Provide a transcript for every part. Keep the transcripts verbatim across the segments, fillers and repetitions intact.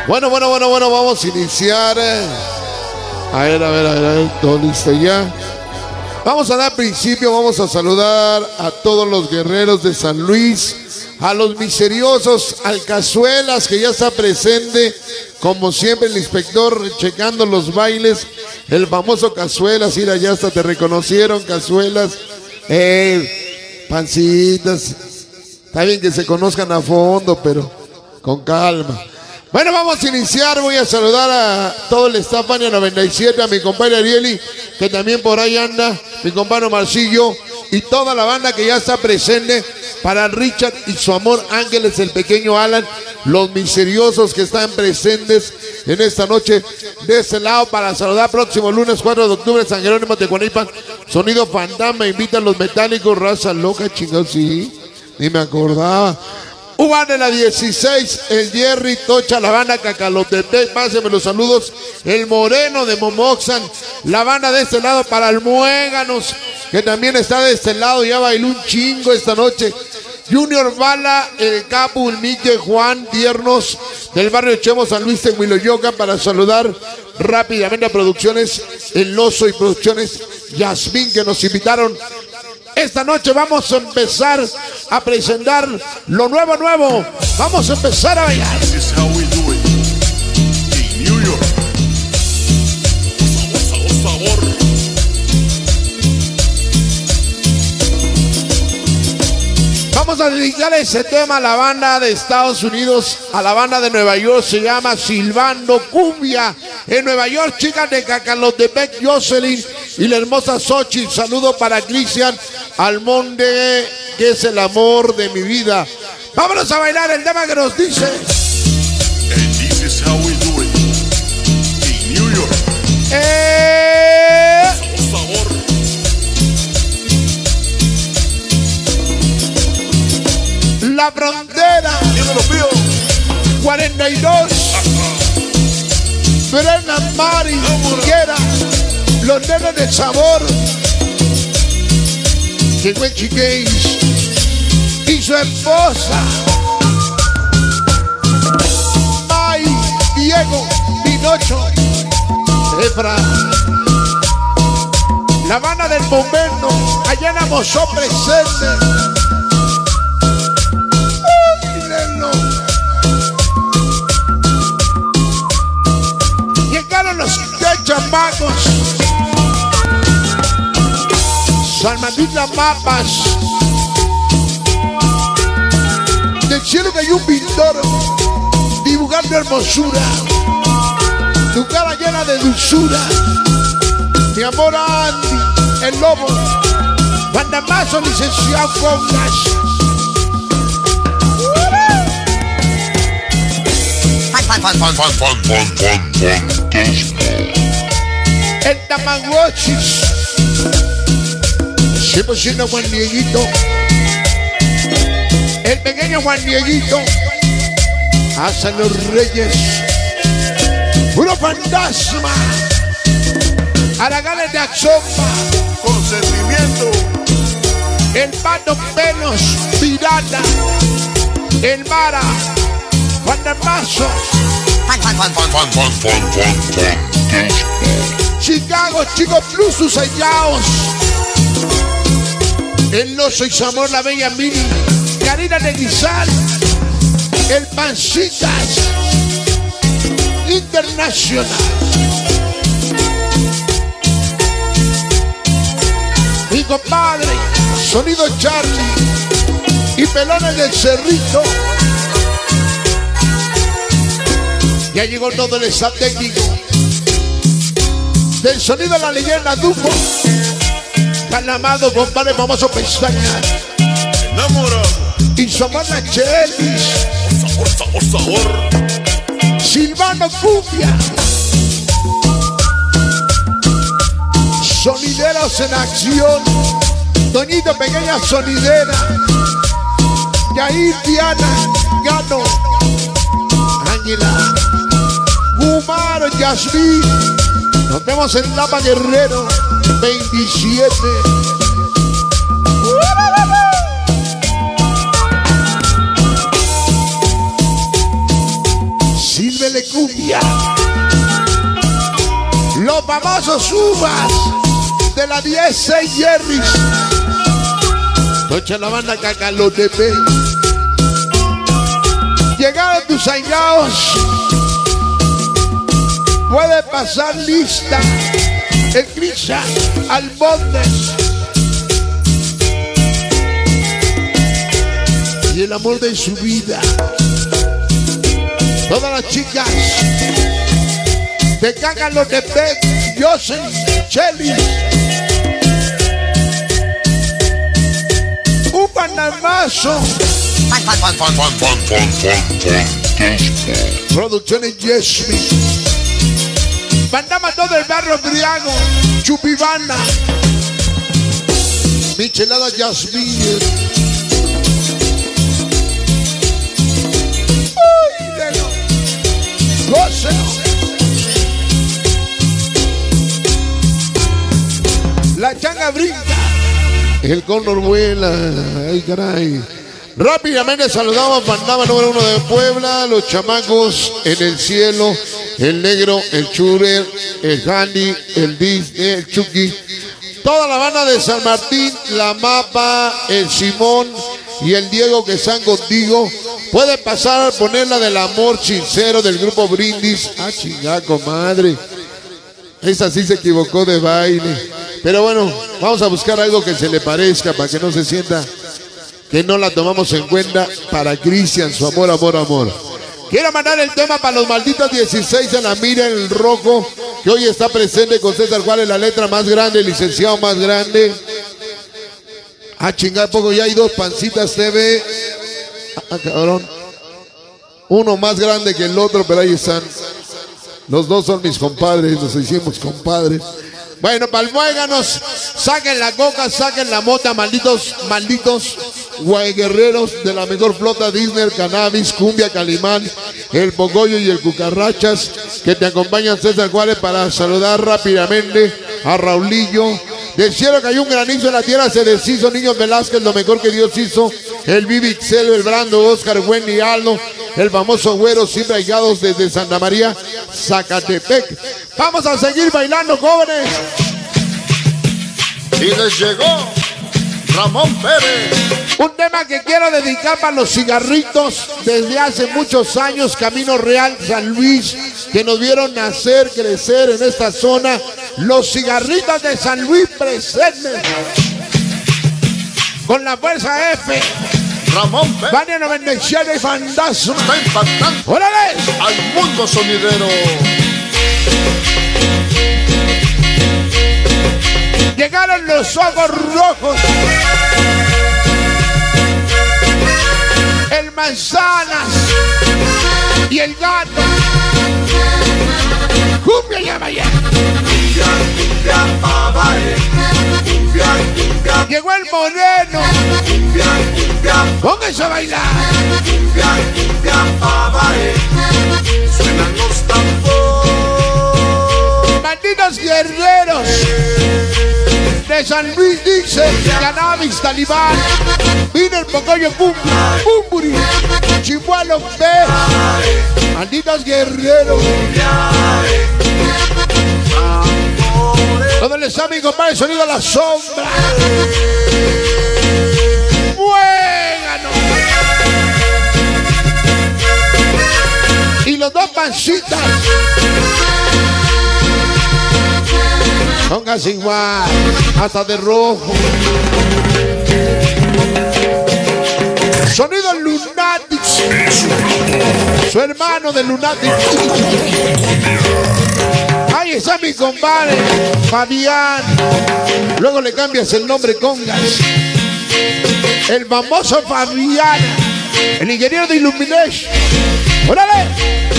Bueno, bueno, bueno, bueno, vamos a iniciar. A ver, a ver, a ver, a ver, todo listo ya. Vamos a dar principio, vamos a saludar a todos los guerreros de San Luis, a los misteriosos Alcazuelas, que ya está presente, como siempre el inspector checando los bailes, el famoso Cazuelas. Mira, ya hasta te reconocieron, Cazuelas. Eh, pancitas. Está bien que se conozcan a fondo, pero con calma. Bueno, vamos a iniciar. Voy a saludar a todo el staff Fania noventa y siete, a mi compadre Arieli, que también por ahí anda, mi compadre Marcillo, y toda la banda que ya está presente, para Richard y su amor Ángeles, el pequeño Alan, los misteriosos que están presentes en esta noche de este lado, para saludar próximo lunes cuatro de octubre, San Jerónimo de Cuanipan, Sonido Fantasma, invitan los metálicos, raza loca, chingados, sí, ni me acordaba. Uban de la dieciséis, el Jerry, Tocha, la banda Cacalotepec, pásenme los saludos, el Moreno de Momoxan, la banda de este lado para el Muéganos, que también está de este lado, ya bailó un chingo esta noche. Junior Bala, el Capu, el Mique, Juan, Tiernos, del barrio Chemo, San Luis de Huiloyoca, para saludar rápidamente a Producciones El Oso y Producciones Yasmín, que nos invitaron. Esta noche vamos a empezar a presentar lo nuevo, nuevo. Vamos a empezar a bailar. Vamos a dedicar ese tema a la banda de Estados Unidos, a la banda de Nueva York, se llama Silbando Cumbia. En Nueva York, chicas de Cacalotepec, Jocelyn y la hermosa Xochitl. Saludo para Cristian Almonde, que es el amor de mi vida. Vámonos a bailar el tema que nos dice. And this is how we do it in New York. Eh... Sabor. La Frontera. Dímelo, Pío. cuarenta y dos. Brennan Mari, Quiera, los nenes de sabor. Llegó el Chiquéis y su esposa. May, Diego, Pinocho, Efra. La banda del momento, allá en Amozó presente. Llegaron los chamacos. Salmadita Mapas. Del cielo cayó un pintor dibujando hermosura, tu cara llena de dulzura. Mi amor Andy, el lobo, Bandamazo, licenciado Congas. Fan, fan, fan, fan, fan, fan, fan, fantasma. El Tamagotchis, cien por ciento Juan Dieguito, el pequeño Juan Dieguito, hasta los Reyes, puro fantasma, Araganes de Axomba, Consentimiento. el Pato Pelos, Pirata, el Vara, Juan de Paso, Fan, fan, fan, fan, fan, fan, fan, fan, fantasma. Chicago, Chico Plus, sus sellados, el Oso y Zamor, la Bella Mini, Karina de Guizal, el Pancitas Internacional. Mi compadre, Sonido Charlie y Pelones del Cerrito. Ya llegó todo el staff técnico del Sonido de la Leyenda Dufo. Tan amado, compadre, famoso Pestañas. Enamorado. Y somos la Chelis. Sabor, sabor, sabor. Silvano Cumbia. Sonideros en acción. Doñito Pequeña Sonidera. Yair, Diana, Gano, Ángela, Gumaro, Yasmín. Nos vemos en Lapa Guerrero veintisiete. Sílvele cumbia. Los famosos uvas de la diez seis Jerry's. Tocha la banda Cacalotepec. Llegaron tus añaos. Puede pasar lista. El Crisa Almontes. Y el amor de su vida. Todas las chicas de Cacalotepec, Yosen, Chelly. Un panamazo. Producciones Yesmi. Mandamos todo el barrio Briago, Chupibana, Michelada Yasmín. Uy, Leo. Gócelo. La changa brinca. El cóndor vuela. Ay, caray. Rápidamente saludamos, mandaba número uno de Puebla, los chamacos en el cielo, el negro, el Churer, el Handy, el Disney, el Chucky, toda la banda de San Martín, la Mapa, el Simón y el Diego que están contigo. Puede pasar a poner la del amor sincero del grupo Brindis. Ah, chingada, comadre. Esa sí se equivocó de baile. Pero bueno, vamos a buscar algo que se le parezca para que no se sienta que no la tomamos en cuenta. Para Cristian, su amor, amor, amor. Quiero mandar el tema para los malditos dieciséis en la mira, el rojo, que hoy está presente con César Juárez, la letra más grande, el licenciado más grande. Ah, chingada, poco ya hay dos pancitas T V. Ah, cabrón. Uno más grande que el otro, pero ahí están. Los dos son mis compadres, nos hicimos compadres. Bueno, palmuéganos, saquen la coca, saquen la mota, malditos, malditos guayguerreros de la mejor flota Disney, el Cannabis, Cumbia, Calimán, el Pogoyo y el Cucarrachas, que te acompañan César Juárez para saludar rápidamente a Raulillo. Del cielo cayó un granizo, en la tierra se deshizo, Niños Velázquez, lo mejor que Dios hizo, el Vivixel, el Brando, Oscar, Wendy, Aldo, el famoso Güero, siempre llegados desde Santa María, Zacatepec. Vamos a seguir bailando, jóvenes. Y les llegó Ramón Pérez. Un tema que quiero dedicar para los cigarritos desde hace muchos años, Camino Real, San Luis, que nos vieron nacer, crecer en esta zona. Los cigarritos de San Luis presentes. Con la fuerza F. Ramón Pérez. Vania noventa y siete y Fantasma. Está impactando ¡Órale! al mundo sonidero. Llegaron los ojos rojos. El Manzanas y el Gato. Cumbia ya vaya. Cumbia, cumbia, babae. Cumbia, cumbia. Llegó el Moreno. Cumbia, cumbia. Pónganse a bailar. Cumbia, cumbia, babae. Suenan los tambores. Malditos guerreros de San Luis, dice Cannabis, Talibán, vino el Pocoyo Cumbia, Bumburi, Chihuahua B, malditos guerreros. ¿Dónde les está mi compadre? Sonido a la sombra. Muéganos. Y los dos pancitas. Póngase igual, hasta de rojo. Sonido Lunatics. Su hermano de Lunatics. Ahí está mi compadre, Fabián. Luego le cambias el nombre, Congas. El famoso Fabián, el ingeniero de Illumination. ¡Órale!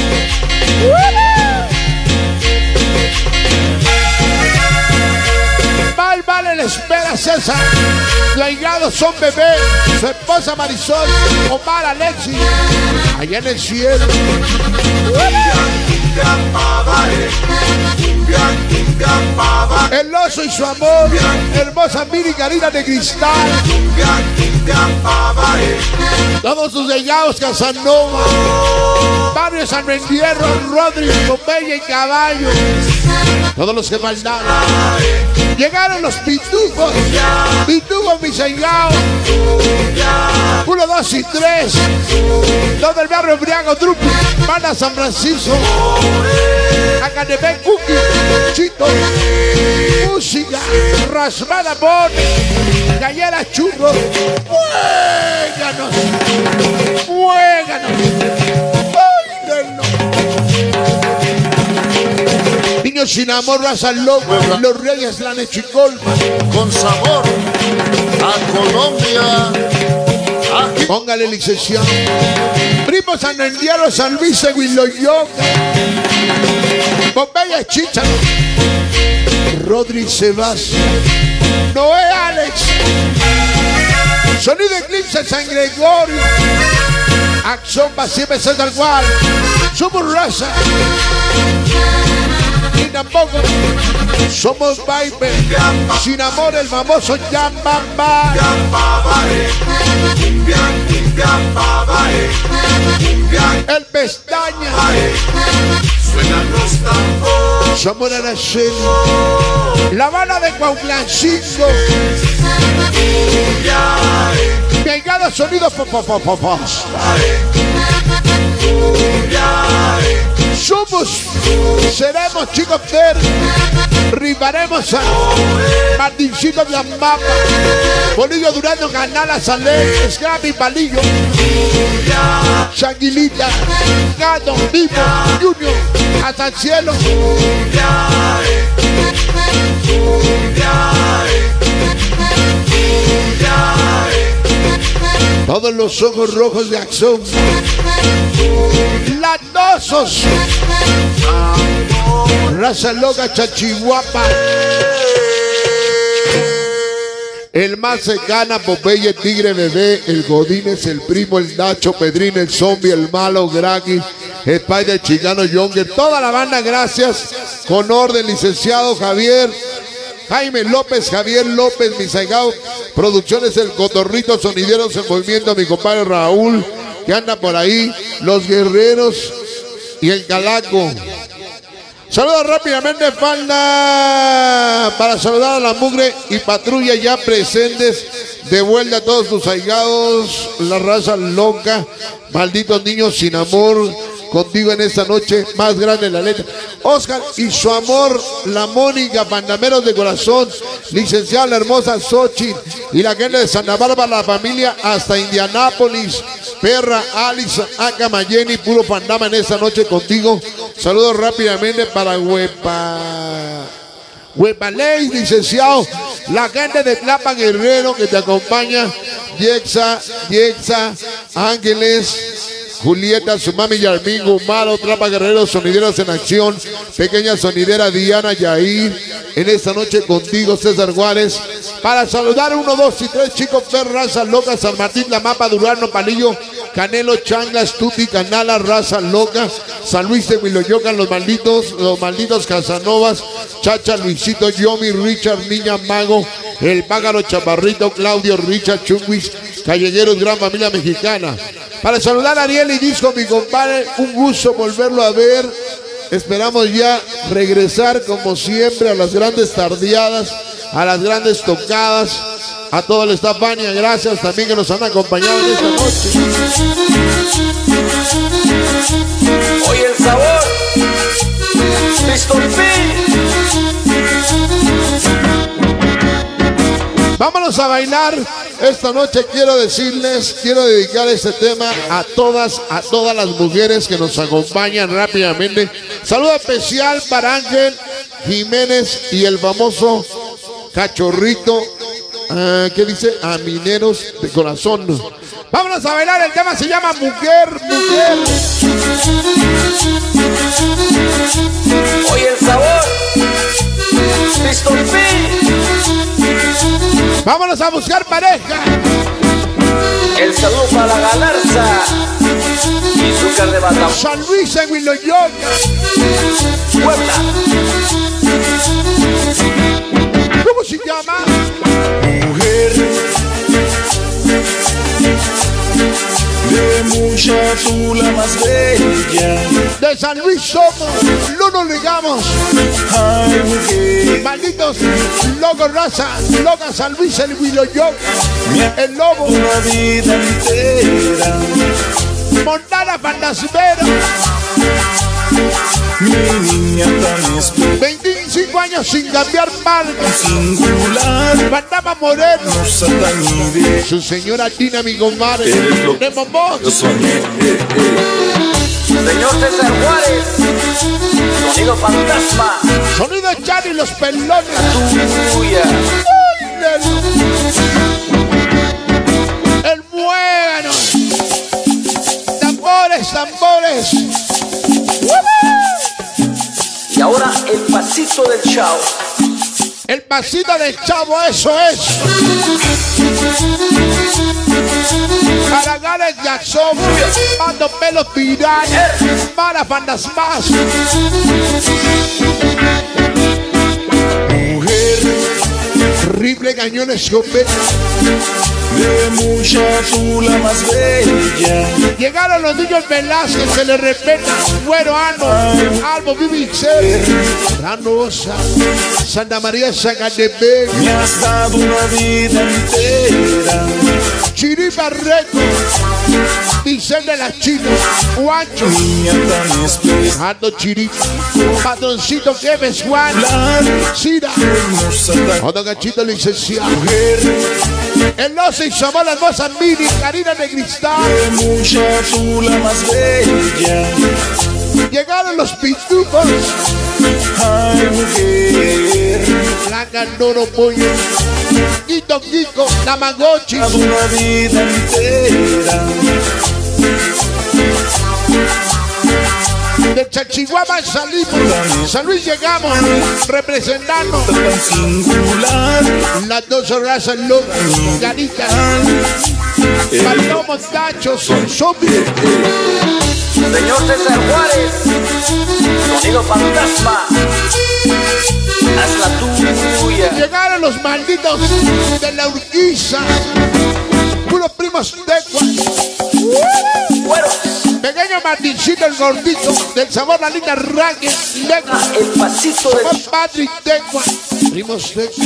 Mal, vale, le espera César. Los higados son bebé. Su esposa Marisol, Omar, Alexis. Allá en el cielo. El oso y su amor. Hermosa Miri Karina de Cristal. Todos sus llegados Casanova. Barrio San Mendierro, Rodri, Pompeya y Caballo. Todos los que faltaron. Llegaron los pitufos. Pitufos Miseigao. Uno, dos y tres. Todo el barrio Briago, Drupi. Banda San Francisco. Academé, Cookie. Chito. Música. Rasmada por. Gallera Churro. Muéganos. Muéganos. Báilennos. Niños sin amor, raza loca. Los Reyes la Nechicolma. Con sabor a Colombia. Aquí. Póngale licenciado. Primo San Endiaro, San Luis, Huiloyoca. Pompeya Chícharo. Rodri Sebastián. Noé Alex. Sonido Eclipse San Gregorio. Acción Pasive César Gual. Somos raza. Y tampoco somos Viper. Sin amor el famoso Yambamba. El Pestaña. Somos Araceli. La Habana de Cuauhtlancito. Pegada sonido popopopopos. Somos, seremos chicos ter, ribaremos a Martincito de Ambapa, Bolillo Durando, Canala, Salé, Scrappy, Palillo, Sanguilita, Gato, Vivo, Junior, hasta el cielo. Todos los ojos rojos de Acción. Latosos. Raza loca, Chachihuapa. El más cercana, Popeye, Tigre, Bebé, el Godínez, el Primo, el Nacho, Pedrín, el Zombie, el Malo, Gragui, Spider, Chicano, Younger, toda la banda, gracias. Con orden, licenciado Javier. Jaime López, Javier López, Misaigao, Producciones El Cotorrito, Sonideros en Movimiento, mi compadre Raúl, que anda por ahí, Los Guerreros y el Calaco. Saludos rápidamente, falda, para saludar a la mugre y patrulla ya presentes. De vuelta a todos tus aigados, la raza loca, malditos niños sin amor. Contigo en esta noche más grande la letra. Oscar y su amor, la Mónica, Pandameros de corazón, licenciada la hermosa Xochitl y la gente de Santa Bárbara, la familia hasta Indianápolis, Perra, Alice, Acama, Jenny, puro Pandama en esta noche contigo. Saludos rápidamente para Huepa. Huepa Ley, licenciado, la gente de Tlapa Guerrero que te acompaña, Yexa, Yexa, Ángeles, Julieta, su mami Yarmín, Gumaro, Trapa Guerrero, Sonideros en Acción, pequeña sonidera Diana Yair, en esta noche contigo César Juárez, para saludar uno, dos y tres chicos, Fer, raza loca, San Martín, La Mapa, Durano, Palillo, Canelo, Changlas, Tuti, Canala, raza loca, San Luis de Huiloyoca, los malditos, los malditos Casanovas, Chacha, Luisito, Yomi, Richard, Niña Mago, el Pájaro, Chaparrito, Claudio, Richard, Chunguis, Callejeros, gran familia mexicana. Para saludar a Ariel y Disco, mi compadre, un gusto volverlo a ver. Esperamos ya regresar como siempre a las grandes tardeadas, a las grandes tocadas, a todo el staff Fania, gracias también que nos han acompañado en esta noche. Hoy el sabor, mister P. Vámonos a bailar. Esta noche quiero decirles, quiero dedicar este tema a todas, a todas las mujeres que nos acompañan rápidamente. Saludo especial para Ángel Jiménez y el famoso Cachorrito, uh, ¿qué dice? A Mineros de Corazón. Vámonos a bailar, el tema se llama Mujer, Mujer. Hoy el sabor, mister P. Vámonos a buscar pareja. El saludo para la Galarza y Zúcar de Batam. San Luis en Huiloyoca, Puebla. ¿Cómo se llama? Mujer de mucha tú la más bella. De San Luis somos, no nos negamos. Ay, mujer, Malditos locos raza, loca San Luis, el Huiloyoc, el lobo, una vida entera. Montana Fantasmero, Mi niña tan especial, veinticinco años sin cambiar marca. singular, Fantasma Moreno, no satanide. su señora Tina, mi compadre, Eres lo de Momón, Yo soñé, eh, eh. Señor César Juárez, sonido fantasma, sonido Charlie, los pelones. tuya. El muégano, tambores, tambores. Y ahora el pasito del chao. El pasito del chavo, eso es. Caragales Jackson, Mando Pelos Piraña, para fantasmas. Mujer Rifle, cañones, escopeta. de mucha tú la más bella. Llegaron los niños Velázquez, se les respeta. Güero Ano, Albo, Bibixer, Ranosa, Santa María, Zacatepec, Me has dado una vida entera. Chiripa Reco, Dicen de las Chinas, Guancho, Niña tan especial, Ando Chiripa, Patroncito Keves Juan, Cira, hermosa tan Otro Cachito Licenciado, mujer El Oso y Somos las Mozas Mini, Karina de Cristal. de mucha tú la más bella. Llegaron los pitufos, Ay, mujer, Blanca Nono Pollo, Quito Kiko, Tamagotchi, dado una vida entera. de Chachihuahua salimos, San Luis llegamos, representando Tan singular, las dos razas locas, Ganitas, Palomos, Tachos, Zombies. Señor César Juárez, sonido fantasma, haz la tuya. Llegaron los malditos de la Urquiza, puros primos tecuas. Bueno, Pequeño Martincito, el gordito, del sabor la linda Raquel, Legua, el pasito del Juan Patrick Tecua, primos Tecua.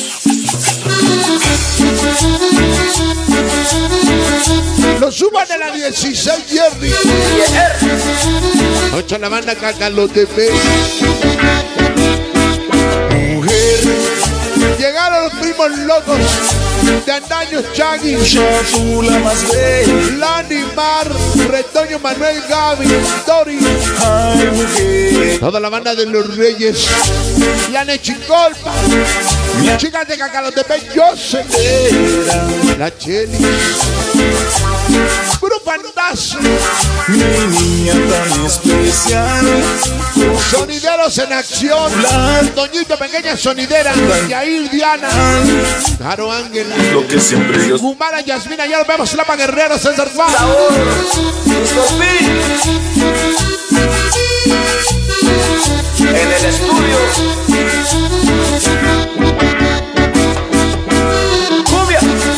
Los suban de la dieciséis, Jerry. Ocho la banda Cacalotepec. mujer Llegaron los primos locos de Andaño Chagui, mucha tú la más bella. Lani Mar, Retoño Manuel Gaby, Dori, Ay, mujer, toda la banda de los Reyes, la Nechicolpa, chicas de Cacalotepec, Joseph, era la Cheli, puro fantasma, mi niña tan especial. sonideros en acción, Doñito Pequeña Sonidera, Yair Diana, Caro Ángela, Lo que siempre Dios Gumara Yasmina, ya nos vemos, Lapa Guerrero, César Juan. sabor, mister P. En el estudio. Cumbia.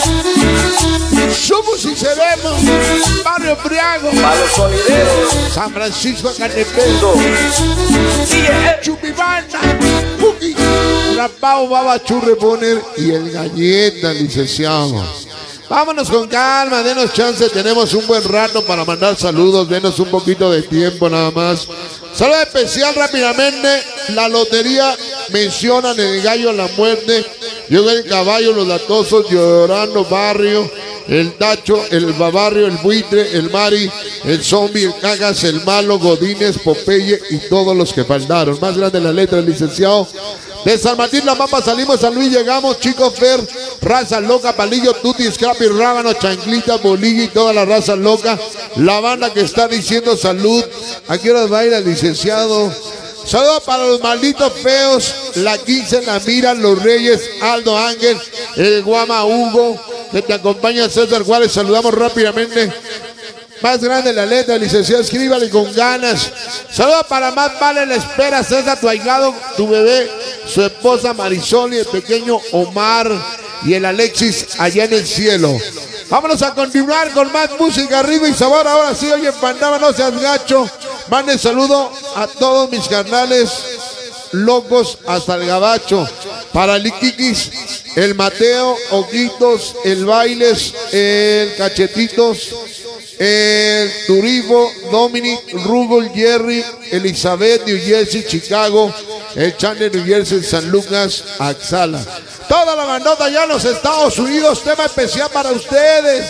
Somos y seremos, Barrio Priago, Para los sonideros. San Francisco Catepec, Sigue. Chupibanda, Puki, Rapao, Baba Churre Poner y el Galleta, licenciado. Vámonos con calma, denos chance, tenemos un buen rato para mandar saludos, denos un poquito de tiempo nada más. Saludo especial rápidamente, la lotería mencionan el gallo a la muerte, llegó el caballo, los latosos, llorando barrio, el tacho, el babarrio, el buitre, el mari, el zombie, el cagas, el malo, Godínez, Popeye y todos los que faltaron. Más grande la letra, el licenciado. De San Martín, La Pampa, salimos a San Luis, llegamos, Chico Fer, Raza Loca, Palillo, Tuti, Scrappy, Rábano, Chanclita, Bolilla y toda la raza loca. La banda que está diciendo salud. ¿A qué horas va a ir el licenciado? Saludos para los malditos feos, la quince, la mira, los Reyes, Aldo Ángel, el Guama Hugo, que te acompaña César Juárez. Saludamos rápidamente. Más grande la letra, licenciado, escríbale con ganas. Saludos para Más Vale la Espera, César, tu ahijado, tu bebé, su esposa Marisol y el pequeño Omar y el Alexis allá en el cielo. Vámonos a continuar con más música, ritmo y sabor. Ahora sí, oye, Pandama, no seas gacho. Mande saludo a todos mis carnales locos hasta el gabacho. Para el Iquiquis, el Mateo, Oquitos, el Bailes, el Cachetitos, el Turismo, Dominic, Rugol, Jerry, Elizabeth, New Jersey, Chicago, el Chandler, New Jersey, San Lucas, Axala. Toda la bandota allá en los Estados Unidos, tema especial para ustedes.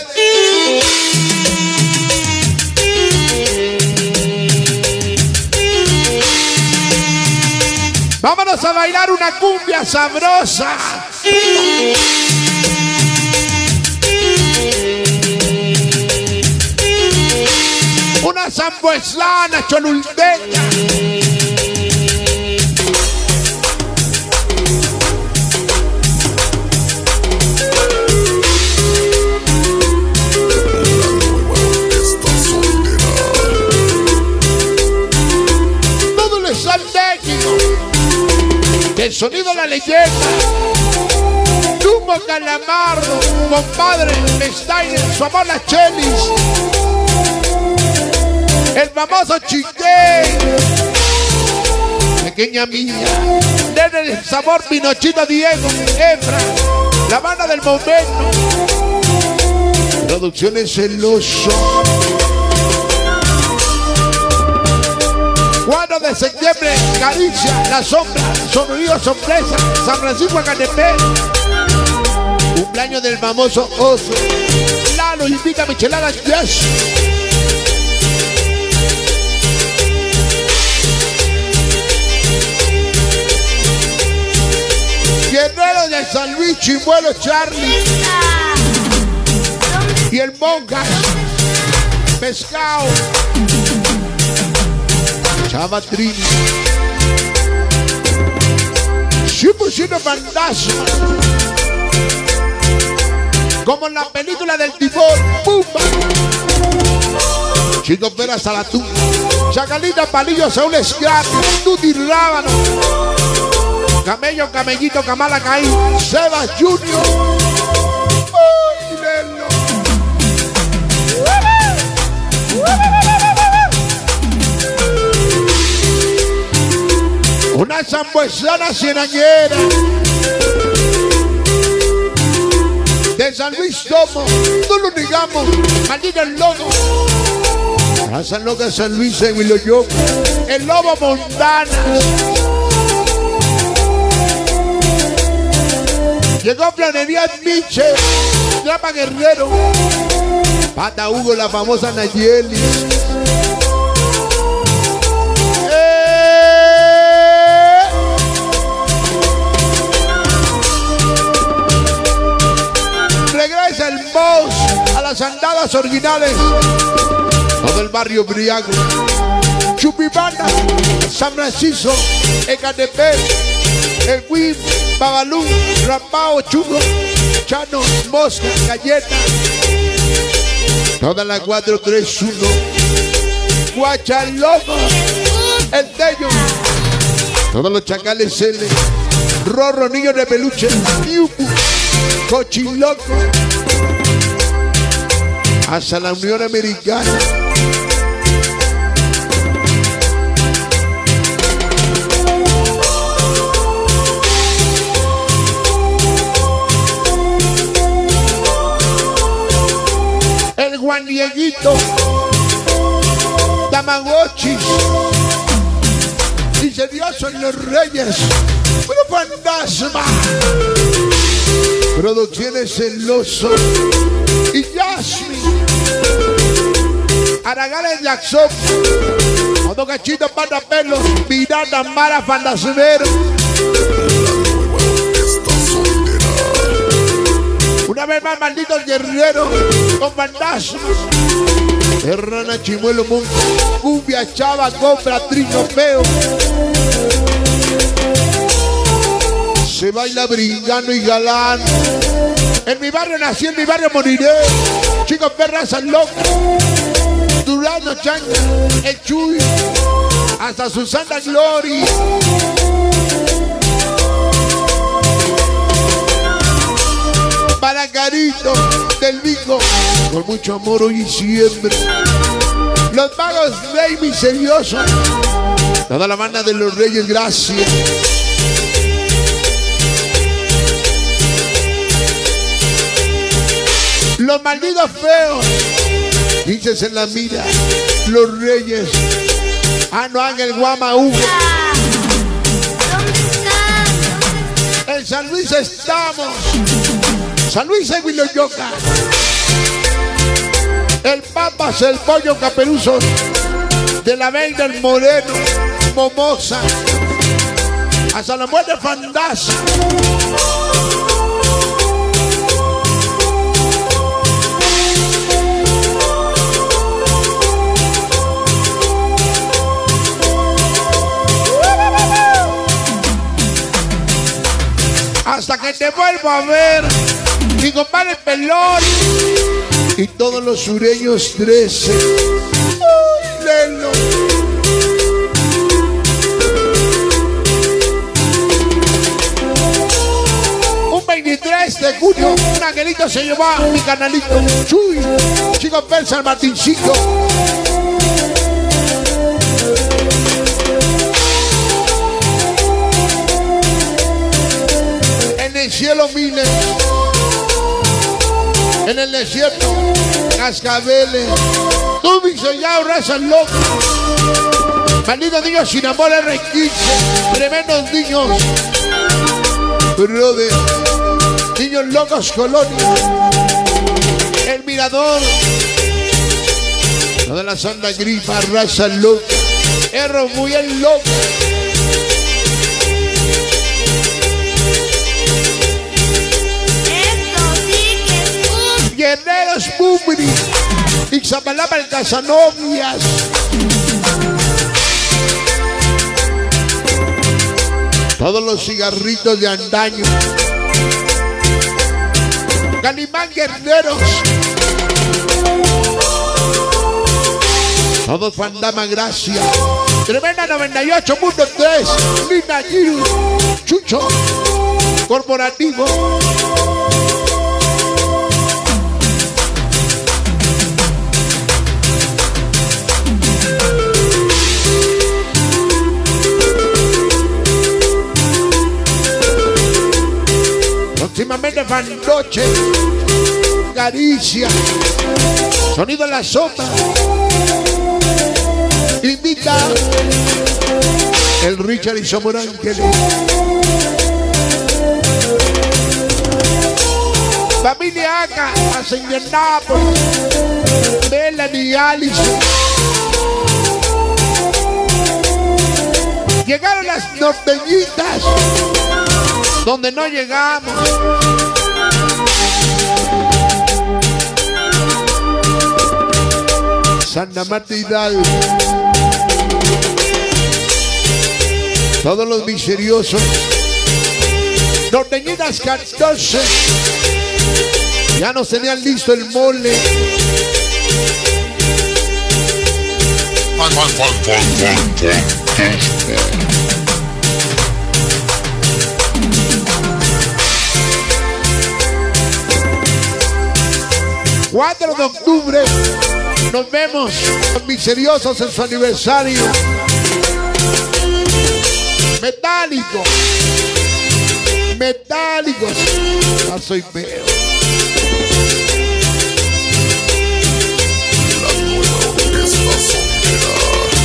Vámonos a bailar una cumbia sabrosa. Una zambueslana cholulteca. Todo el sal técnico. El sonido de la leyenda. Chumbo Calamardo, compadre Steiner, su amor la Chelis. El famoso Chiqué. Pequeña mía. Nene el sabor Pinochito Diego, Efra. La banda del momento. Producciones Celoso. cuatro de septiembre, Caricia, La Sombra, Sonrío Sorpresa, San Francisco Acatepec. Cumpleaños del famoso Oso. Lalo invita a Micheladas Jazz. Guerrero de San Luis, Chimuelo Charlie. Y el Mongas. Pescado. Chava Trini. cien por ciento fantasma. Como en la película del tifón. ¡Pumba! Chico Pera Salatú. Chacalita Palillo Saúl Scrap. Tuti Rábano. Camello, Camellito, Kamala Caí. Sebas Junior. ¡Ay, Lelo! Una zambuesana cienañera de San Luis Tomo, no lo negamos, maldito el lobo. A San Loca, San Luis, en Huiloyoco, el Lobo Montana. Llegó Planería Miche, Trapa Guerrero, Pata Hugo, la famosa Nayeli. Regresa el boss a las andadas originales. Todo el barrio Briago, Chupibana, San Francisco, Ecatepec, el Wim, Babalú, Rapao, Chugo, Chano, Mosca, Galleta. Toda la cuatro tres uno. Guachaloco, el Tello. Todos los chacales L. Rorro, niño de peluche, Yupu, Cochiloco. Hasta la Unión Americana. El Juan Dieguito, Tamagotchi, dice Dios son los reyes, pero fantasma. Producciones Celoso y Jasmine. Aragales Jackson, Otto Cachito, Pata Pelo, Miranda Mara, Fantasmero. Una vez más, malditos guerreros con fantasmas. Herrana, Chimuelo, Monte, Cumbia, Chava, Compra, Trino, Peo. Se baila brigano y galán. En mi barrio nací, en mi barrio moriré. Chicos, perras, San Loco, Durano, Changa, el Chuy, hasta Susana Glory. Para Carito, del bingo, con mucho amor hoy y siempre. Los magos Rey Miserioso, toda la banda de los Reyes, gracias. Los malditos feos, dices en la mira, los Reyes. Ah, no, Ángel Guama Hugo. En San Luis estamos. San Luis y Huiloyoca. El Papas, el Pollo Caperuzos, de la Vega, el Moreno, Momosa, hasta la muerte Fandas. Hasta que te vuelva a ver, mi compadre Pelón y todos los sureños trece. Uy, Lelo. Un veintitrés de junio, un angelito se llevó a mi canalito. Chuy, chico Persa, el Martincito. En el cielo miles, en el desierto cascabeles, tú mi sellado raza loca, malditos niños sin amor R quince, tremendos niños, brother, niños locos colonia, el mirador, toda la santa grifa, raza loca, erro muy el loco. Guerreros Bumri, Ixapalapa el Casanovias. Todos los cigarritos de antaño. Calimán Guerreros. Todos Fandama Gracia. Tremenda noventa y ocho punto tres. Lina Giru. Chucho. Corporativo. Próximamente Fandoche, Caricia, Sonido en la Sopa, invita el Richard y Somos Ángeles. Familia Aca, Hacienda Nápoles, Melanie Allison. Llegaron las norteñitas, donde no llegamos. Santa Marta Hidalgo. Todos los misteriosos. Norteñitas catorce. Ya nos tenían listo el mole. cuatro de octubre nos vemos con Misteriosos en su aniversario. Metálico. Metálicos. Ya soy feo. La nueva orquesta sonera.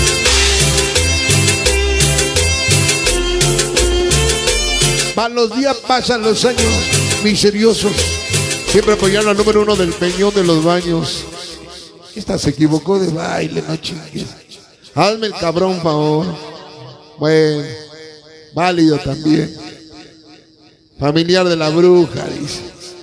Van los días, pasan los años. Misteriosos. Siempre apoyaron al número uno del Peñón de los Baños. Esta se equivocó de baile, no chingues. Hazme el cabrón, favor. Bueno, válido también. Familiar de la bruja, dice.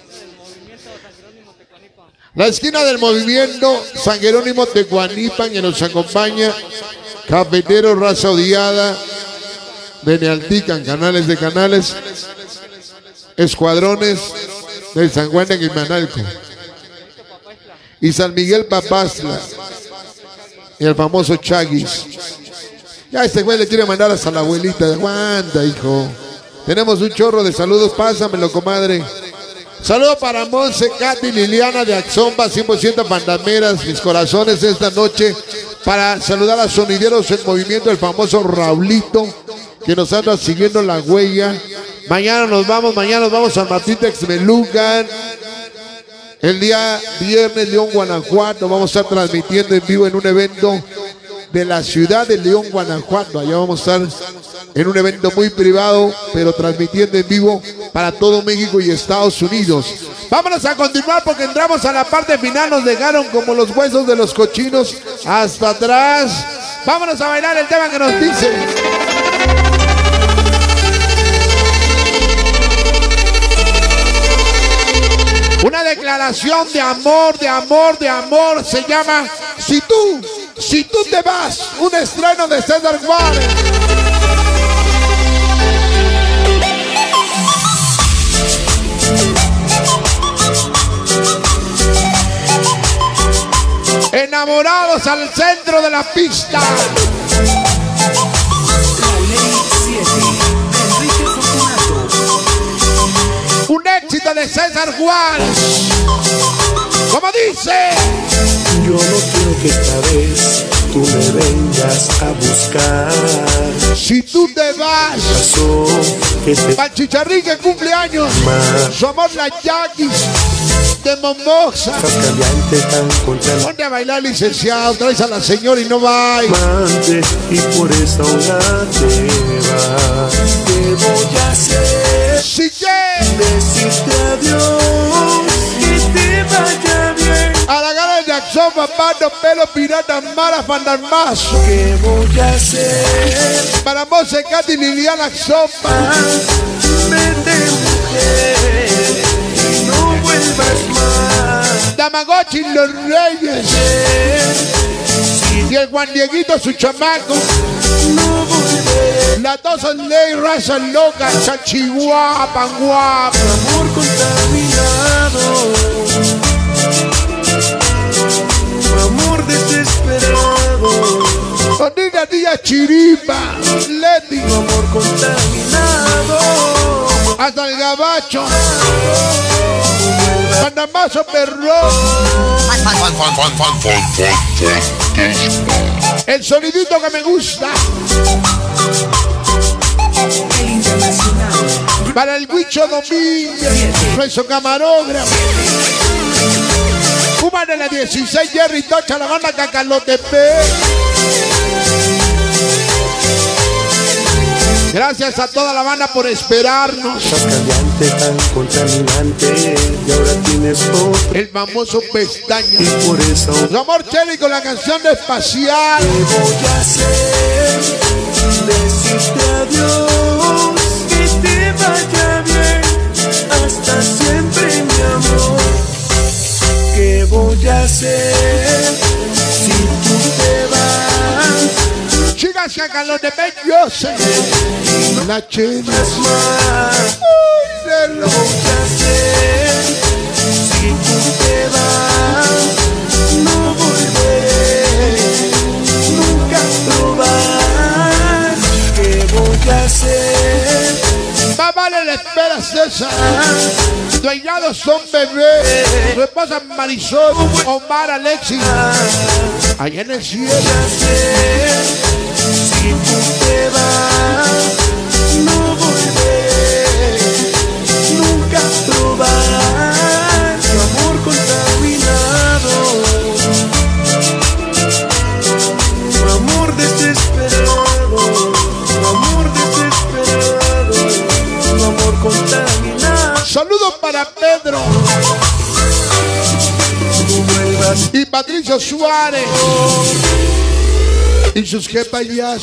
La esquina del movimiento San Jerónimo Tecuanipan, que nos acompaña. Cafetero, raza odiada. Benealtican, canales de canales. Escuadrones del San Juan de Guimanalco y San Miguel Papastla y el famoso Chaguis. Ya este güey le quiere mandar hasta la abuelita. Aguanta, hijo. Tenemos un chorro de saludos. Pásamelo, comadre. Saludo para Monse, Katy, Liliana de Axomba, cien por ciento pandameras, mis corazones esta noche. Para saludar a Sonideros en Movimiento, el famoso Raulito, que nos anda siguiendo la huella. Mañana nos vamos, mañana nos vamos a Martín Texmelucan. El día viernes, León, Guanajuato, vamos a estar transmitiendo en vivo en un evento de la ciudad de León, Guanajuato. Allá vamos a estar en un evento muy privado, pero transmitiendo en vivo para todo México y Estados Unidos. Vámonos a continuar porque entramos a la parte final. Nos dejaron como los huesos de los cochinos hasta atrás. Vámonos a bailar el tema que nos dice. Una declaración de amor, de amor, de amor. Se llama Si tú, si tú te vas. Un estreno de César Juárez. Enamorados al centro de la pista. Un éxito de César Juárez. Como dice. Yo no quiero que esta vez tú me vengas a buscar. Si tú te vas. Pasó que te Para Chicharrín que cumple años. Somos la Yaquis de Momoxa. estás cambiante tan contra el Ponte a bailar, licenciado. Traes a la señora y no baila. amante y por esa hora te vas. ¿Qué voy a hacer? Si que Decirte adiós, que te vaya bien. a la gana de Jackson, papá, no pelo, pirata, mala, fantasmazo. ¿Qué voy a hacer? Para Monse, Katy, Liliana, Sopa. Vete, mujer, y no vuelvas más. Tamagotchi, los Reyes. Y el Juan Dieguito, su chamaco. No volveré. La dos son ley, raza loca, chachihuapa, guapa. Amor contaminado, amor desesperado, Onina, tía Chiripa, Leti, amor contaminado. hasta el gabacho. Panamazo, perro. El sonidito que me gusta. Para el Huicho Domínguez, nuestro camarógrafo. Cuba de la dieciséis, Jerry Tocha, la banda Cacalotepec. Gracias a toda la banda por esperarnos. Estás cambiante, tan contaminante, y ahora tienes otro. El famoso pestaño. Y por eso, Su amor Chelly con la canción de Espacial. ¿qué voy a hacer? Decirte adiós, que te vaya bien, hasta siempre, mi amor. ¿Qué voy a hacer si tú te vas? Chicas Cacalotepec, yo sé. La chela. Es más, Uy, de ¿qué lo- voy a hacer si tú te vas? No volveré nunca a probar. ¿Qué voy a hacer? Más vale la espera, César. Tu ahijado son bebé. Tu esposa Marisol, Omar, Alexis. Allá en el cielo. ¿Qué voy a hacer si tú te vas? No volveré nunca a probar tu amor contaminado, tu amor desesperado, tu amor desesperado, tu amor contaminado. Saludos para Pedro No vuelvas y Patricio Suárez y sus jefayas.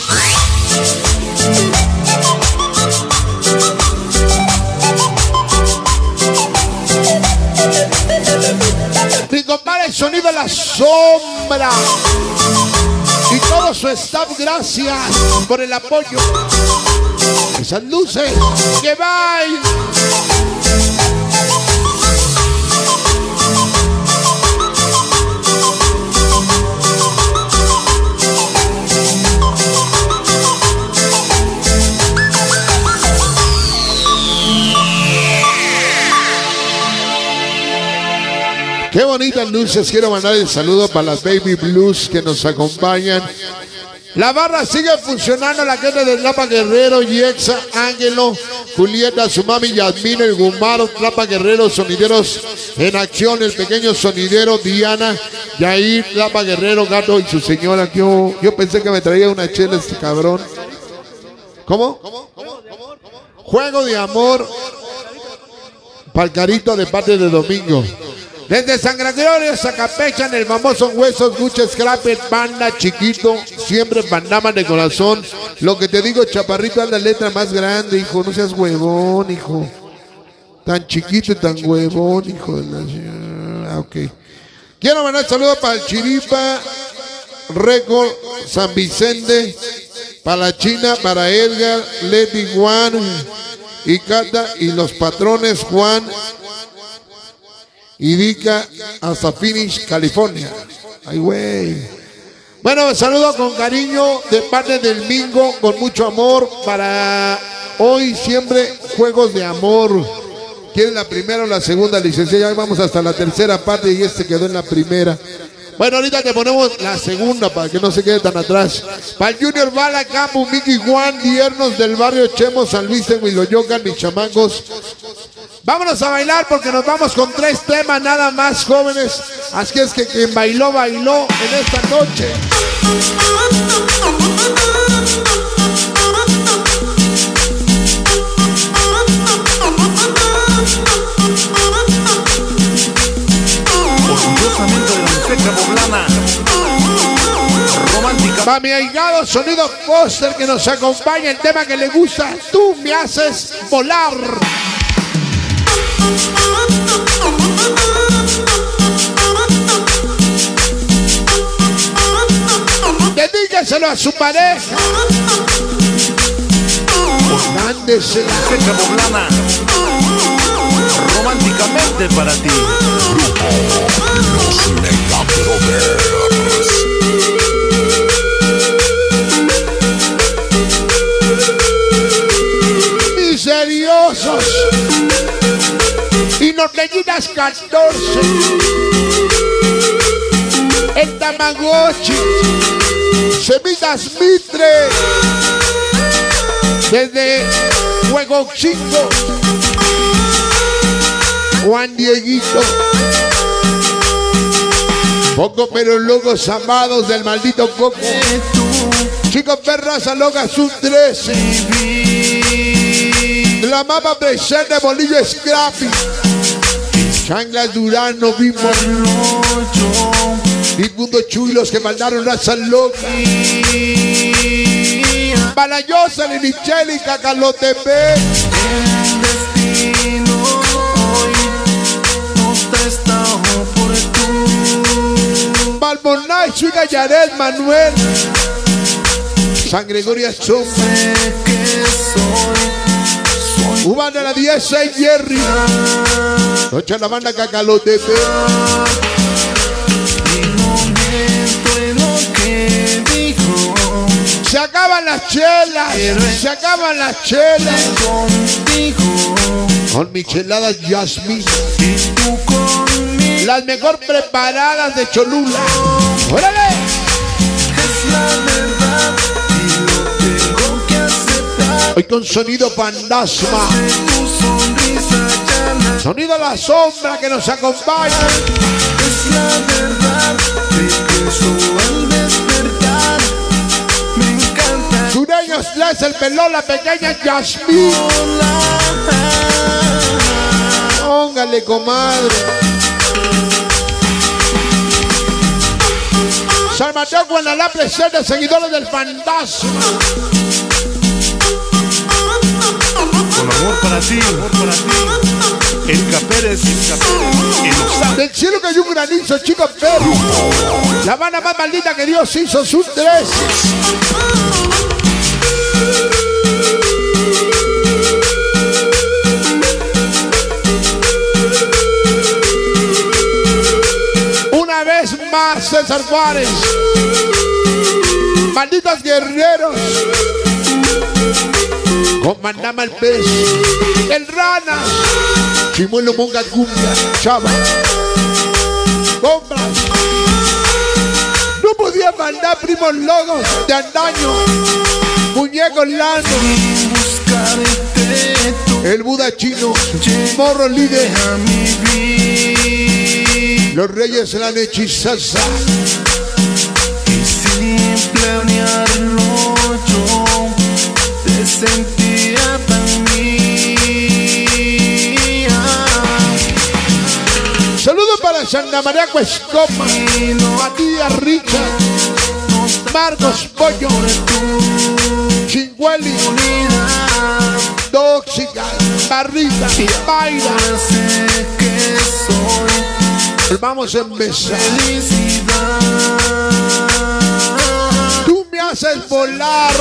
Mi compadre, el sonido de la sombra y todo su staff, gracias por el apoyo. Esas luces que bailan. Qué bonitas luces. Quiero mandar el saludo para las Baby Blues que nos acompañan. La barra sigue funcionando, la gente de Tlapa Guerrero, Yexa, Ángelo, Julieta, su mami Yasmín, el Gumaro, Tlapa Guerrero, sonideros en acción, el pequeño sonidero, Diana, Yair, Tlapa Guerrero, Gato y su señora. Yo, yo pensé que me traía una chela este cabrón. ¿Cómo? Juego de amor para el Carito de parte de Domingo. Desde San Gregorio, Zacapechan, el famoso Huesos, Gucha, Scrapper, Panda, Chiquito, siempre Pandaman de corazón. Lo que te digo, chaparrito, es la letra más grande, hijo. No seas huevón, hijo. Tan chiquito y tan huevón, hijo de la... Ah, ok. Quiero mandar saludos para el Chiripa, Record, San Vicente, para la China, para Edgar, Leti, Juan y Cata y los patrones Juan y Dica hasta Phoenix, California. Ay, güey. Bueno, saludo con cariño de parte del Mingo, con mucho amor para hoy, siempre juegos de amor. ¿Quieren la primera o la segunda, licenciada? Ya vamos hasta la tercera parte y este quedó en la primera. Bueno, ahorita te ponemos la segunda para que no se quede tan atrás. Para el Junior Bala, Camu, Miki, Juan, Diernos del barrio Chemo, San Luis de Huiloyocan, mis chamacos. Vámonos a bailar porque nos vamos con tres temas nada más, jóvenes. Así es que quien bailó, bailó en esta noche. Orgullosamente de la Mixteca Poblana. Romántica. Va mi ahigado sonido Foster que nos acompaña, el tema que le gusta. Tú me haces volar. Dedíqueselo a su pareja. Mándesela. Mixteca Poblana. Románticamente para ti. Los Mega Brothers. Miseriosos y norteñitas catorce, el Tamagotchi, Semitas Mitre, desde Juego Chico, Juan Dieguito, Poco pero locos amados del maldito Coco, Chicos Perras a Loga Sub trece, la mapa presente Bolillo Scrappy, Changlas Durano, Bimbo, Difundo Chuy, los que mandaron raza loca, Balayosa, Linicheli, Cacalotepe. El destino hoy nos testado por tú. Balmonay, Suiga, Yaret, Manuel, San Gregorio Azul, Sé que soy, soy Uban de la diez seis, Jerry, Noche la banda Cacalotepe. y no miento en lo que dijo. Se acaban las chelas, se acaban las chelas. Contigo Con micheladas Yasmín, y tú conmigo. las mejor preparadas de Cholula. ¡Órale! Es la verdad y lo tengo que aceptar. Hoy con sonido fantasma, De tu sonrisa ya la sonido la sombra que nos acompaña. es la verdad. Te pienso al despertar. Me encanta Sureños Les, el pelón, la pequeña Yasmín. volar. Póngale, comadre. San Mateo Guanalá presente, seguidores del fantasma. Con amor para ti, amor para ti. El Capérez, el Capérez, el Osar. Del cielo cayó un granizo, chicos perros. La Habana más maldita que Dios hizo, sus tres. Una vez más, César Juárez. Malditos guerreros. Con Mandama el pez, el Rana, Chimuelo Monga Cumbia, Chava. compras. No podía mandar primos logos de antaño. Muñecos Lano. El Buda chino. Morro líder. Los reyes se la han hechizado. Y sin planearlo yo te sentía tan mía. Saludos para Santa María Cuescoma, Matías Richard, Marcos Pollo, Chingueli, Tóxica, Barrita, Baila. Vamos a empezar. Tú me haces volar.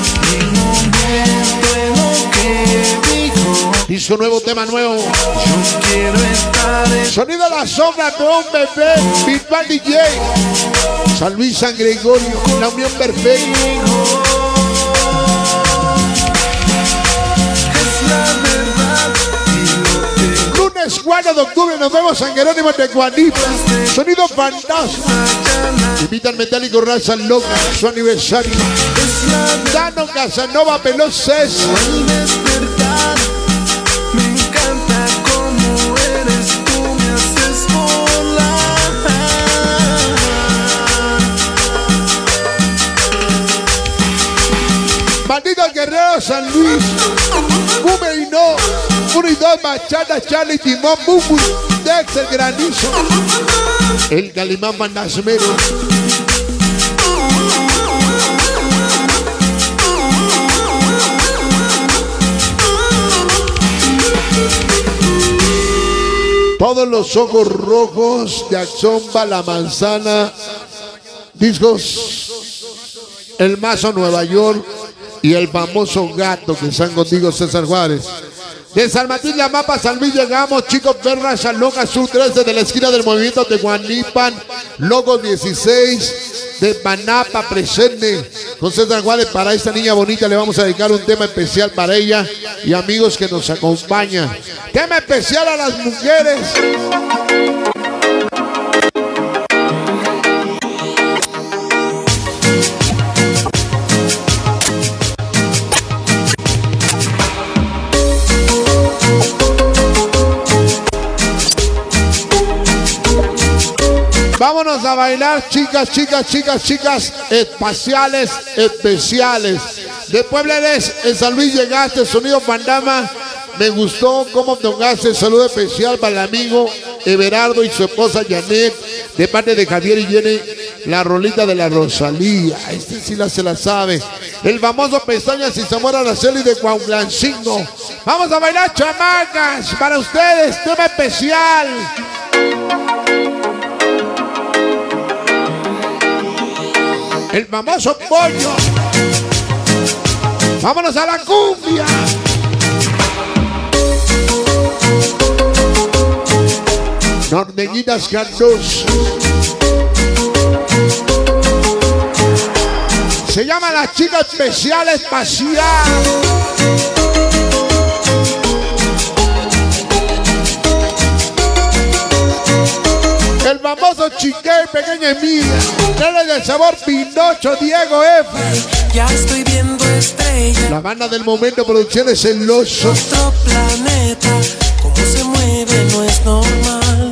Y su nuevo tema nuevo. Yo quiero estar en Sonido a la sombra con un bebé. Virtual D J. San Luis San Gregorio. La unión perfecta. cuatro de octubre nos vemos en Jerónimo de Guanipa. Sonido fantástico. Invitan Metálico Raza Loca, su aniversario. Dano Casanova Peloses. me encanta como eres tú, me haces volar. Maldito Guerrero San Luis. Bume y no. Uno y dos, Machada, Charlie, Timón, Bumbu, Dex, el Granizo, el Calimán Bandasmero. Todos los ojos rojos, Jackson, La Manzana, Discos, El Mazo, Nueva York y el famoso gato que están contigo, César Juárez. De San Martín, La Mapa, San Luis llegamos, chicos, Perra, Chaloca, Sur trece de la esquina del movimiento de Guanipan, Logos dieciséis de Panapa, presente con César Juárez. Para esta niña bonita le vamos a dedicar un tema especial para ella y amigos que nos acompañan. Tema especial a las mujeres. Vámonos a bailar, chicas, chicas, chicas, chicas, espaciales, especiales. De Puebla eres, en San Luis llegaste, sonido Pandama. Me gustó cómo tocaste. Saludo especial para el amigo Everardo y su esposa Janet, de parte de Javier y Jenny, la rolita de la Rosalía. Este sí la se la sabe. El famoso Pestañas y Zamora Araceli de Cuautlancingo. Vamos a bailar, chamacas, para ustedes, tema especial. El famoso pollo. Vámonos a la cumbia. Norteñitas Cardoso. Se llama La Chica Especial Espacial. El famoso Chique, Pequeña Emilia. Dale del sabor Pinocho, Diego F. Ya estoy viendo estrellas. La banda del momento, Producciones El Oso. Otro planeta, cómo se mueve no es normal.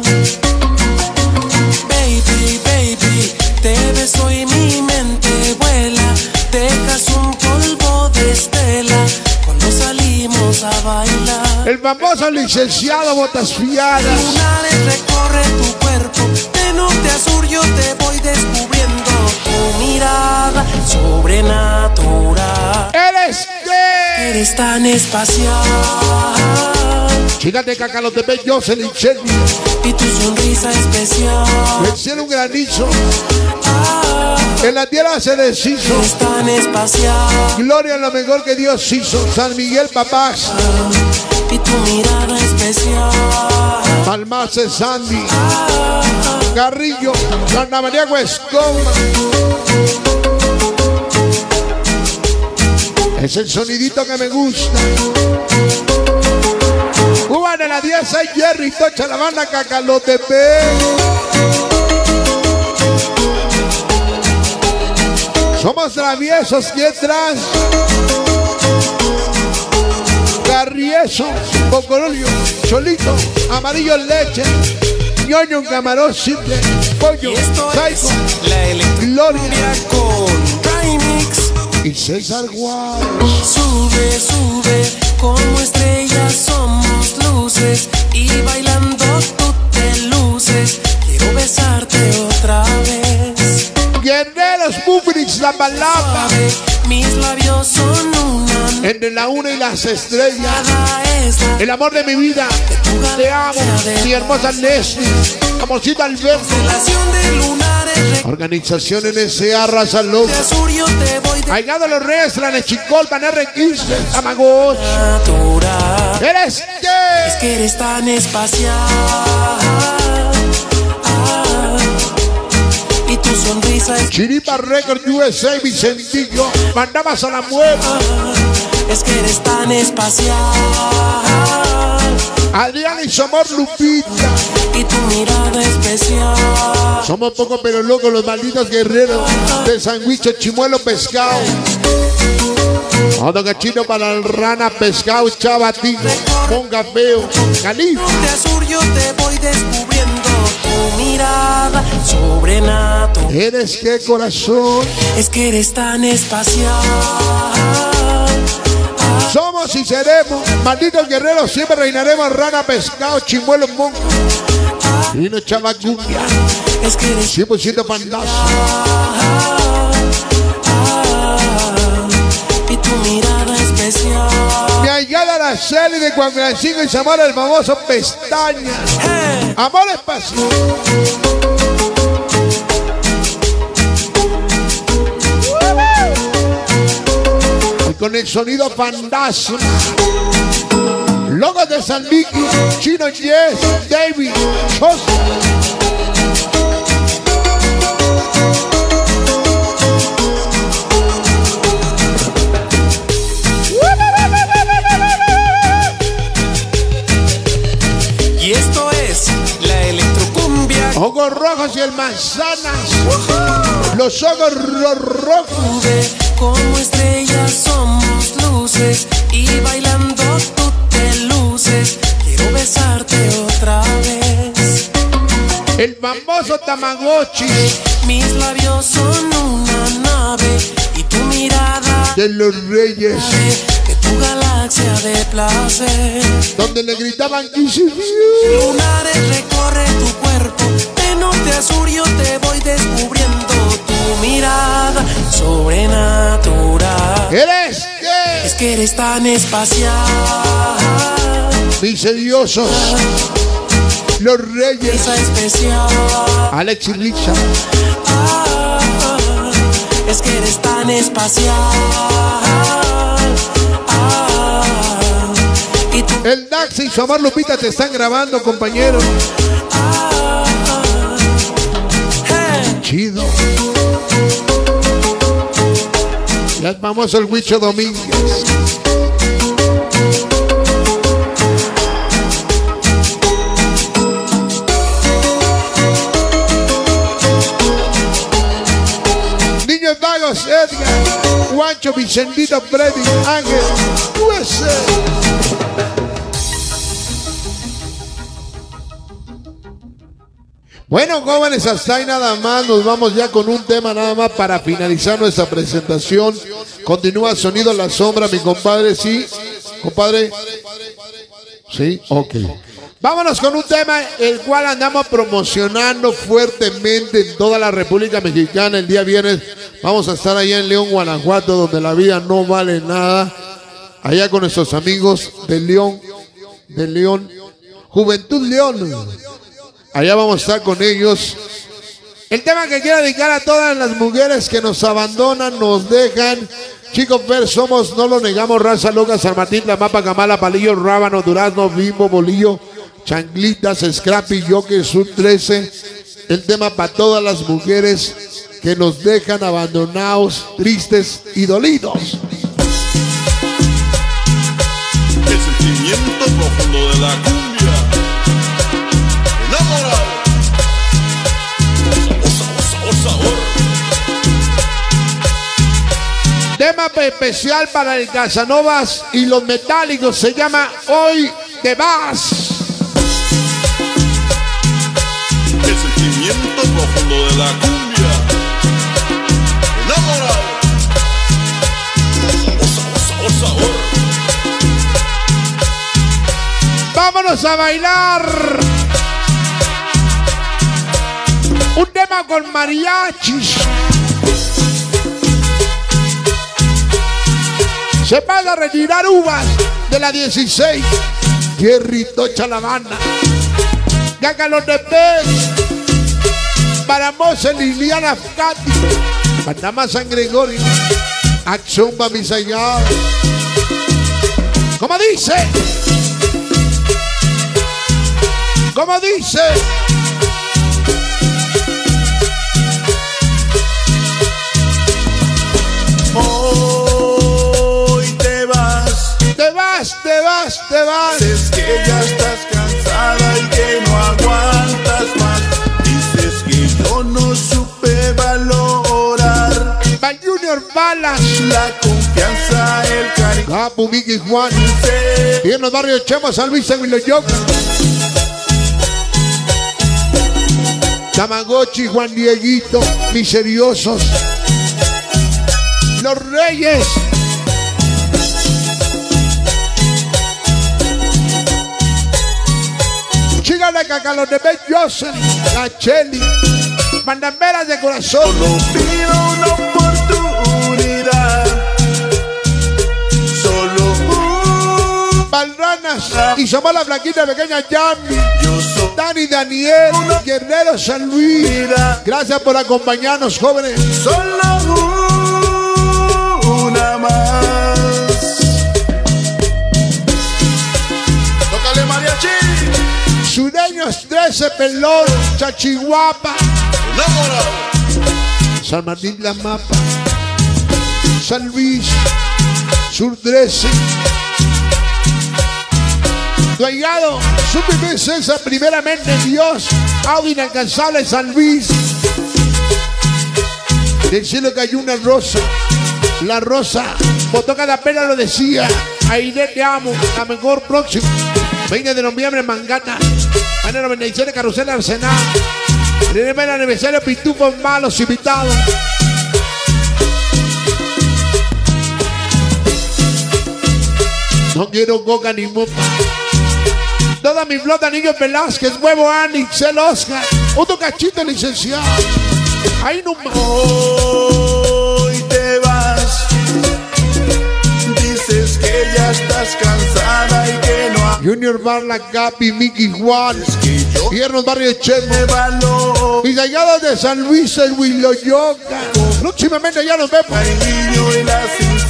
Baby, baby, te beso y mi mente vuela. Dejas un polvo de estela cuando salimos a bailar. El famoso licenciado Botas Fiadas. Lunares recorre tu cuerpo, de norte a sur yo te voy descubriendo. Tu mirada sobrenatural. ¿Eres qué? Eres tan espacial. Chica de Cacalotepec, Jocelyn Chen. Y tu sonrisa especial. El cielo un granizo. Ah, En la tierra se deshizo. eres tan espacial. Gloria a lo mejor que Dios hizo. San Miguel Papás. Y tu mirada especial. Palmace Sandy. Garrillo. Santa María Huescoma. Es el sonidito que me gusta. Cuba de la diez, hay Jerry Tocha, la banda Cacalotepec. Somos traviesos, ¿quién tras? Carrieso, Bocorolio, Cholito, Amarillo Leche, Ñoño, Camarón, Simple, Pollo, Psycho, Gloria con Remix. Y César Guay. Sube, sube, como estrellas somos luces y bailando tú te luces. Quiero besarte otra vez. Guerreros, Bubrix, la palabra. Mis labios son una. Entre la una y las estrellas. Es la El amor de mi vida. Te amo, mi hermosa Leslie. Amorcita Alberto. constelación de lunares. Organización N S A Raza Loca. De azul yo te voy de Aigado los Reyes, la Nechicolpan, R quince, Tamagos. natural. ¿Eres Es qué? que eres tan espacial. Ah, y tu sonrisa es. Chiripa Record U S A, Vicentillo. Mandabas a la mueva. Es que eres tan espacial. Adrián y Somor Lupita. Y tu mirada especial. Somos pocos pero locos los malditos guerreros de Sanguicho, Chimuelo, Pescado. Otro cachino para el rana, pescado, chavatino, ponga feo, califa. De azul yo te voy descubriendo tu mirada sobrenatural. ¿Eres qué, corazón? Es que eres tan espacial. Somos y seremos malditos guerreros, siempre reinaremos rana, pescado, chimuelo, mongo. Y no chavacumbia, Es que eres cien por ciento pandazo. y tu mirada especial. Mi ahijada Araceli de Juan Francisco y Zamora, el famoso Pestaña. Hey. Amor es pasión. Y con el sonido pandazo. Logos de San Vicky, Chino Yes, David, Sosa. Y esto es la electrocumbia. Ojos rojos y el manzanas. Los ojos ro rojos. Sube, como estrellas somos luces y bailando tú te luces. Quiero besarte otra vez. El famoso Tamagotchi Mis labios son una nave y tu mirada de los Reyes. de tu galaxia de placer. Donde le gritaban Kiss You. Lunares recorre tu cuerpo, de norte a sur yo te voy descubriendo tu mirada sobrenatural. ¿Eres qué? Es que eres tan espacial. Miseriosos. Los Reyes. Esa especial. Alex y Richard. Ah, es que eres tan espacial. Ah, y tú El Dax y su amor Lupita te están grabando, compañero. hey. Chido. Ya es famoso el Huicho Domínguez. Niños Vagos, Edgar, Juancho, Vicentito, Freddy, Ángel, U S A. Bueno, jóvenes, hasta ahí nada más. Nos vamos ya con un tema nada más para finalizar nuestra presentación. Continúa Sonido La Sombra, mi compadre. Sí, compadre. Sí, ok. Vámonos con un tema el cual andamos promocionando fuertemente en toda la República Mexicana. El día viernes vamos a estar allá en León, Guanajuato, donde la vida no vale nada. Allá con nuestros amigos de León, de León, Juventud León. Allá vamos a estar con ellos. El tema que quiero dedicar a todas las mujeres que nos abandonan, nos dejan. Chicos, Fer, somos, no lo negamos, Raza Loca, San Martín, La Mapa, Camala, Palillo, Rábano, Durazno, Bimbo, Bolillo, Changlitas, Scrappy, Joker, Sur trece. El tema para todas las mujeres que nos dejan abandonados, tristes y dolidos. El sentimiento profundo de la cumbia. Enamorado. Sabor, sabor, sabor, sabor. Tema especial para el Casanovas y los Metálicos. Se llama Hoy Te Vas. El sentimiento profundo de la cumbia. Enamorado. Sabor, sabor, sabor, sabor. Vámonos a bailar. Un tema con mariachis. Se van a retirar uvas de la dieciséis. Hierrito Chalavana. Gácalos de pez. Para Mose Liliana Fcati. Panamá San Gregorio. Acción para mis hallados. ¿Cómo dice? ¿Cómo dice? Hoy te vas, Te vas, te vas, te vas. dices que ya estás cansada y que no aguantas más. Dices que yo no supe valorar Van Junior Balas. la confianza, el cariño. Capu, Vicky, Juan. Sé Y en los barrios Chema, San Luis, San Viloyoca. Tamagotchi, Juan Dieguito, Miseriosos. Los Reyes. Chica de Cacalos de Ben Joseph. La Cheli. Bandamberas de corazón. Solo pido una oportunidad. Solo un. Balranas. Y somos la flaquita pequeña Yami. Yo soy Dani Daniel. Guerrero San Luis. Gracias por acompañarnos, jóvenes. solo una más. Tócale mariachi. Sureños trece, Pelón, Chachihuapa, Enamorado. San Martín La Mapa, San Luis, Sur trece, Duaigado, Super César, primeramente Dios, Audi Inalcanzable, San Luis. Del cielo cayó una rosa, la rosa, por toca la pena lo decía, Aide te amo, la mejor próxima. veinte de noviembre en Mangata, año noventa y siete, Carrusel Arsenal. Primer aniversario, Pitufos Malos invitados. No quiero coca ni mopa. Toda mi flota, Niño Velázquez, Huevo Anix, el Oscar, otro cachito licenciado. Ahí nomás. Hoy te vas. Dices que ya estás cansada y que no hay Junior Barla, Capi, Mickey Juan, que yo Piernos Barrio Chemo, te valoro. mis allegados de San Luis, el Huiloyoca. Próximamente ya nos vemos. Cariño y la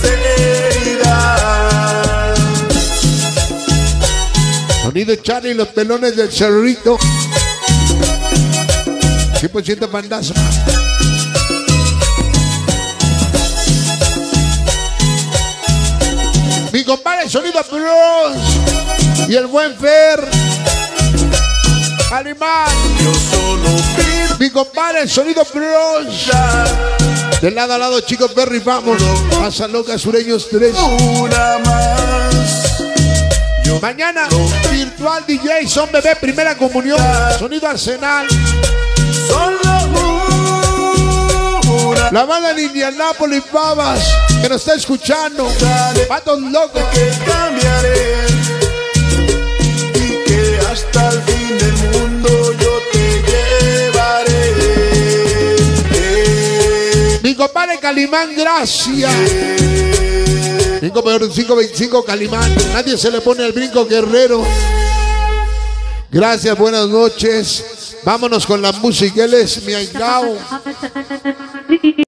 sinceridad. Sonido Charlie y los pelones del Cerrito. cien por ciento fantasma. Mi compadre Sonido Bros. Y el buen Fer. Alemán. Yo solo pido Mi compadre Sonido Bros. De lado a lado, chicos, Perry, vamos. Pasa loca, Sureños tres. una más. Yo Mañana, virtual D J, Son Bebé, primera comunión. Sonido Arsenal. solo una. La banda de Indianápolis, Babas, que nos está escuchando. Patos locos. Que cambiaré y que hasta el fin del mundo yo te llevaré. Mi compadre Calimán, gracias. cinco peor cinco veinticinco Calimán. Nadie se le pone el brinco, Guerrero. Gracias, buenas noches. Vámonos con la música. Él es mi ahijao.